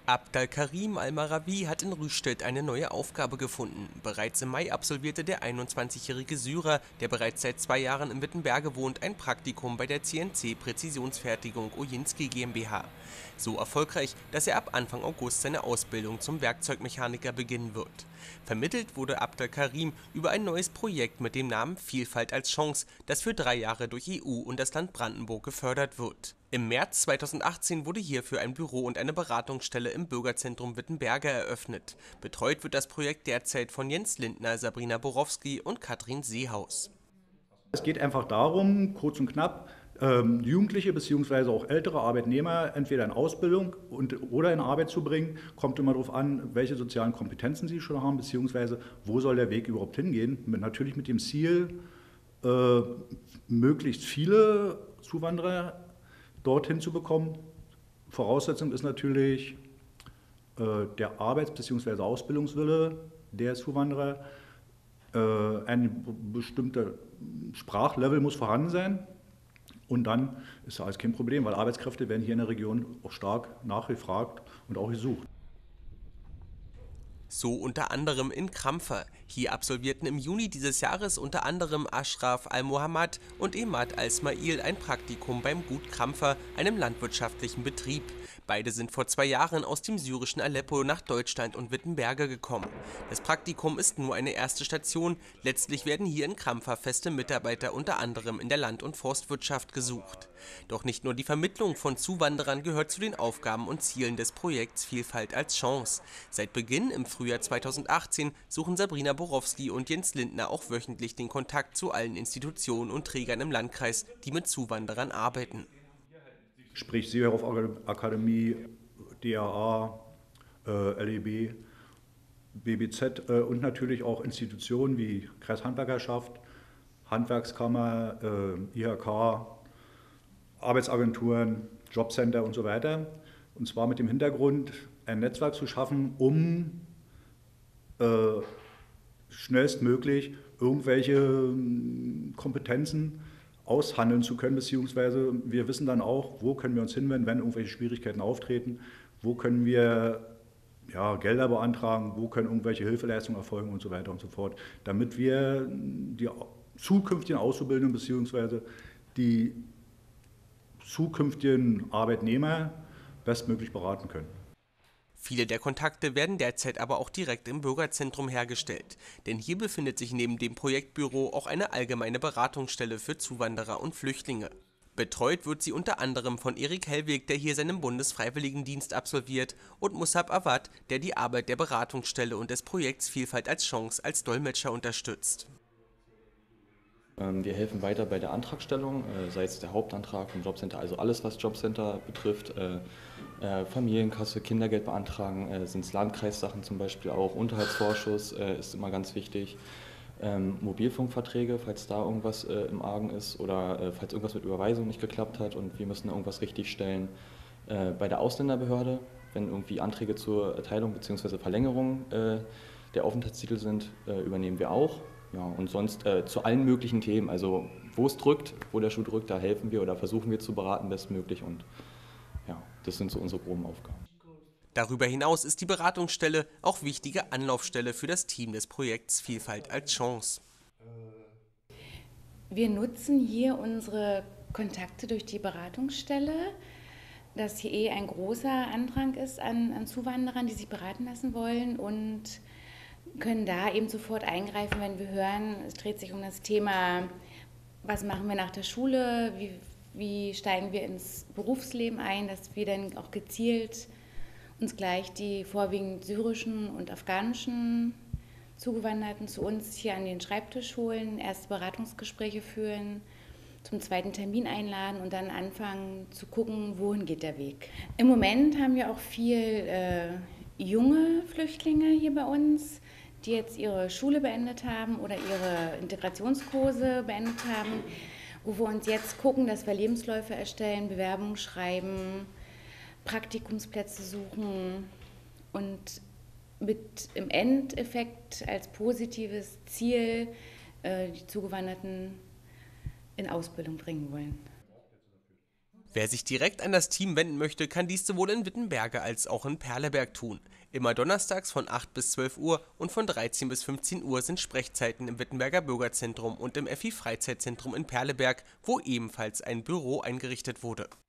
Abdel-Karim Al-Marawi hat in Rüstedt eine neue Aufgabe gefunden. Bereits im Mai absolvierte der 21-jährige Syrer, der bereits seit 2 Jahren in Wittenberge wohnt, ein Praktikum bei der CNC-Präzisionsfertigung Ojinski GmbH. So erfolgreich, dass er ab Anfang August seine Ausbildung zum Werkzeugmechaniker beginnen wird. Vermittelt wurde Abdel-Karim über ein neues Projekt mit dem Namen Vielfalt als Chance, das für 3 Jahre durch EU und das Land Brandenburg gefördert wird. Im März 2018 wurde hierfür ein Büro und eine Beratungsstelle im Bürgerzentrum Wittenberge eröffnet. Betreut wird das Projekt derzeit von Jens Lindner, Sabrina Borowski und Katrin Seehaus. Es geht einfach darum, kurz und knapp, Jugendliche bzw. auch ältere Arbeitnehmer entweder in Ausbildung oder in Arbeit zu bringen. Kommt immer darauf an, welche sozialen Kompetenzen sie schon haben, beziehungsweise wo soll der Weg überhaupt hingehen. Natürlich mit dem Ziel, möglichst viele Zuwanderer dorthin zu bekommen. Voraussetzung ist natürlich der Arbeits- bzw. Ausbildungswille der Zuwanderer. Ein bestimmter Sprachlevel muss vorhanden sein. Und dann ist ja alles kein Problem, weil Arbeitskräfte werden hier in der Region auch stark nachgefragt und auch gesucht. So unter anderem in Krampfer. Hier absolvierten im Juni dieses Jahres unter anderem Ashraf Al-Mohammad und Emad Al-Smail ein Praktikum beim Gut Krampfer, einem landwirtschaftlichen Betrieb. Beide sind vor 2 Jahren aus dem syrischen Aleppo nach Deutschland und Wittenberge gekommen. Das Praktikum ist nur eine erste Station. Letztlich werden hier in Krampfer feste Mitarbeiter unter anderem in der Land- und Forstwirtschaft gesucht. Doch nicht nur die Vermittlung von Zuwanderern gehört zu den Aufgaben und Zielen des Projekts Vielfalt als Chance. Seit Beginn im Frühjahr 2018 suchen Sabrina Borowski und Jens Lindner auch wöchentlich den Kontakt zu allen Institutionen und Trägern im Landkreis, die mit Zuwanderern arbeiten. Sprich Seehof Akademie, DAA, LEB, BBZ und natürlich auch Institutionen wie Kreishandwerkerschaft, Handwerkskammer, IHK, Arbeitsagenturen, Jobcenter und so weiter. Und zwar mit dem Hintergrund, ein Netzwerk zu schaffen, um schnellstmöglich irgendwelche Kompetenzen aushandeln zu können, beziehungsweise wir wissen dann auch, wo können wir uns hinwenden, wenn irgendwelche Schwierigkeiten auftreten, wo können wir Gelder beantragen, wo können irgendwelche Hilfeleistungen erfolgen und so weiter und so fort, damit wir die zukünftigen Auszubildenden beziehungsweise die zukünftigen Arbeitnehmer bestmöglich beraten können. Viele der Kontakte werden derzeit aber auch direkt im Bürgerzentrum hergestellt, denn hier befindet sich neben dem Projektbüro auch eine allgemeine Beratungsstelle für Zuwanderer und Flüchtlinge. Betreut wird sie unter anderem von Erik Hellweg, der hier seinen Bundesfreiwilligendienst absolviert, und Musab Awad, der die Arbeit der Beratungsstelle und des Projekts Vielfalt als Chance als Dolmetscher unterstützt. Wir helfen weiter bei der Antragstellung, sei es der Hauptantrag vom Jobcenter, also alles, was Jobcenter betrifft, Familienkasse, Kindergeld beantragen, sind es Landkreissachen zum Beispiel auch, Unterhaltsvorschuss ist immer ganz wichtig, Mobilfunkverträge, falls da irgendwas im Argen ist oder falls irgendwas mit Überweisung nicht geklappt hat und wir müssen irgendwas richtigstellen. Bei der Ausländerbehörde, wenn irgendwie Anträge zur Erteilung bzw. Verlängerung der Aufenthaltstitel sind, übernehmen wir auch. Ja, und sonst zu allen möglichen Themen, also wo es drückt, wo der Schuh drückt, da helfen wir oder versuchen wir zu beraten bestmöglich und ja, das sind so unsere groben Aufgaben. Darüber hinaus ist die Beratungsstelle auch wichtige Anlaufstelle für das Team des Projekts Vielfalt als Chance. Wir nutzen hier unsere Kontakte durch die Beratungsstelle, dass hier ein großer Andrang ist an Zuwanderern, die sich beraten lassen wollen und können da eben sofort eingreifen, wenn wir hören, es dreht sich um das Thema, was machen wir nach der Schule, wie steigen wir ins Berufsleben ein, dass wir dann auch gezielt uns gleich die vorwiegend syrischen und afghanischen Zugewanderten zu uns hier an den Schreibtisch holen, erste Beratungsgespräche führen, zum zweiten Termin einladen und dann anfangen zu gucken, wohin geht der Weg. Im Moment haben wir auch viel junge Flüchtlinge hier bei uns, die jetzt ihre Schule beendet haben oder ihre Integrationskurse beendet haben, wo wir uns jetzt gucken, dass wir Lebensläufe erstellen, Bewerbungen schreiben, Praktikumsplätze suchen und mit im Endeffekt als positives Ziel die Zugewanderten in Ausbildung bringen wollen. Wer sich direkt an das Team wenden möchte, kann dies sowohl in Wittenberge als auch in Perleberg tun. Immer donnerstags von 8 bis 12 Uhr und von 13 bis 15 Uhr sind Sprechzeiten im Wittenberger Bürgerzentrum und im FI Freizeitzentrum in Perleberg, wo ebenfalls ein Büro eingerichtet wurde.